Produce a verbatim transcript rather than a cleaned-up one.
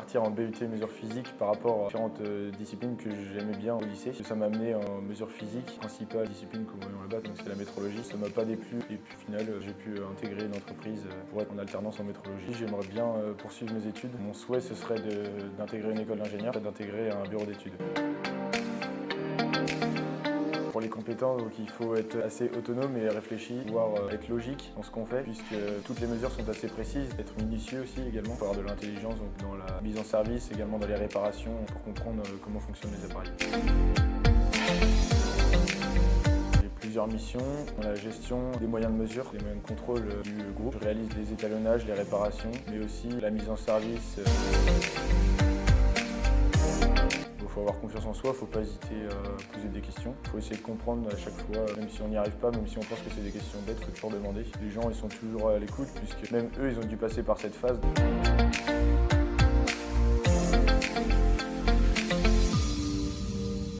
partir en B U T mesures physiques par rapport à différentes euh, disciplines que j'aimais bien au lycée. Ça m'a amené en mesures physiques, principale discipline que nous voyons là-bas, donc c'est la métrologie. Ça m'a pas déplu et puis au final j'ai pu intégrer une entreprise pour être en alternance en métrologie. J'aimerais bien poursuivre mes études. Mon souhait ce serait d'intégrer une école d'ingénieur, d'intégrer un bureau d'études. Pour les compétences, donc, il faut être assez autonome et réfléchi, pouvoir être logique dans ce qu'on fait, puisque toutes les mesures sont assez précises. Être minutieux aussi également, il faut avoir de l'intelligence dans la mise en service, également dans les réparations, pour comprendre comment fonctionnent les appareils. J'ai plusieurs missions, dans la gestion des moyens de mesure, des moyens de contrôle du groupe. Je réalise les étalonnages, les réparations, mais aussi la mise en service. Il faut avoir confiance en soi, il ne faut pas hésiter à poser des questions. Il faut essayer de comprendre à chaque fois, même si on n'y arrive pas, même si on pense que c'est des questions bêtes, il faut toujours demander. Les gens ils sont toujours à l'écoute, puisque même eux ils ont dû passer par cette phase.